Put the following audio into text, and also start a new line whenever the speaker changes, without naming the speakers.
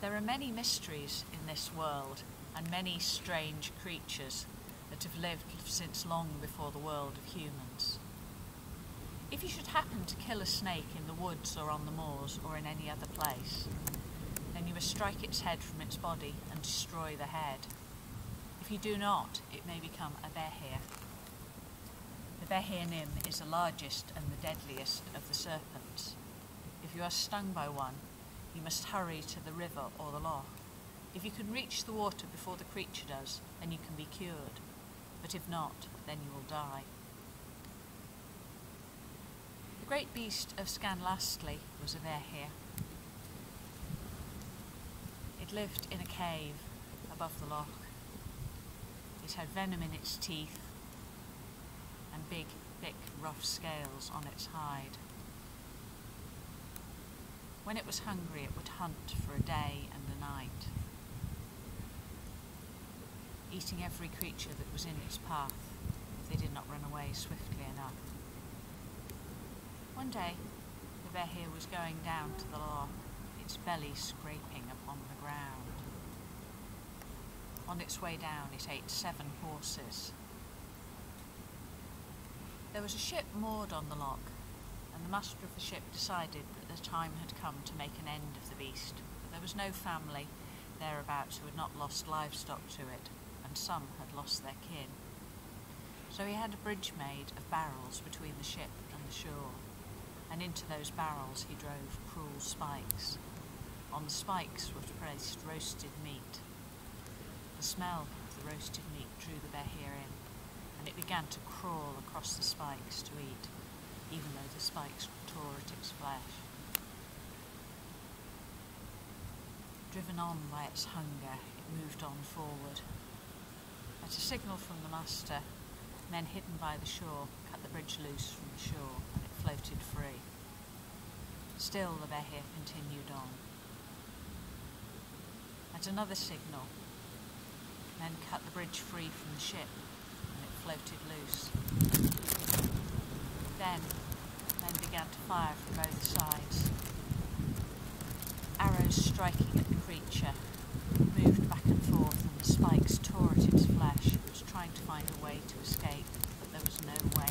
There are many mysteries in this world and many strange creatures that have lived since long before the world of humans. If you should happen to kill a snake in the woods or on the moors or in any other place, then you must strike its head from its body and destroy the head. If you do not, it may become a behir. The behir nim is the largest and the deadliest of the serpents. If you are stung by one, you must hurry to the river or the loch. If you can reach the water before the creature does, then you can be cured. But if not, then you will die. The great beast of Scanlastly was a behir. It lived in a cave above the loch. It had venom in its teeth and big, thick, rough scales on its hide. When it was hungry, it would hunt for a day and a night, eating every creature that was in its path if they did not run away swiftly enough. One day, the behir was going down to the loch, its belly scraping upon the ground. On its way down, it ate 7 horses. There was a ship moored on the loch, and the master of the ship decided that the time had come to make an end of the beast, but there was no family thereabouts who had not lost livestock to it, and some had lost their kin. So he had a bridge made of barrels between the ship and the shore, and into those barrels he drove cruel spikes. On the spikes was placed roasted meat. The smell of the roasted meat drew the behir in, and it began to crawl across the spikes to eat, even though the spikes tore at its flesh. Driven on by its hunger, it moved on forward. At a signal from the master, men hidden by the shore cut the bridge loose from the shore, and it floated free. Still the behir continued on. At another signal, men cut the bridge free from the ship, and it floated loose. Then, men began to fire from both sides. Arrows striking at the creature moved back and forth, and the spikes tore at its flesh. It was trying to find a way to escape, but there was no way.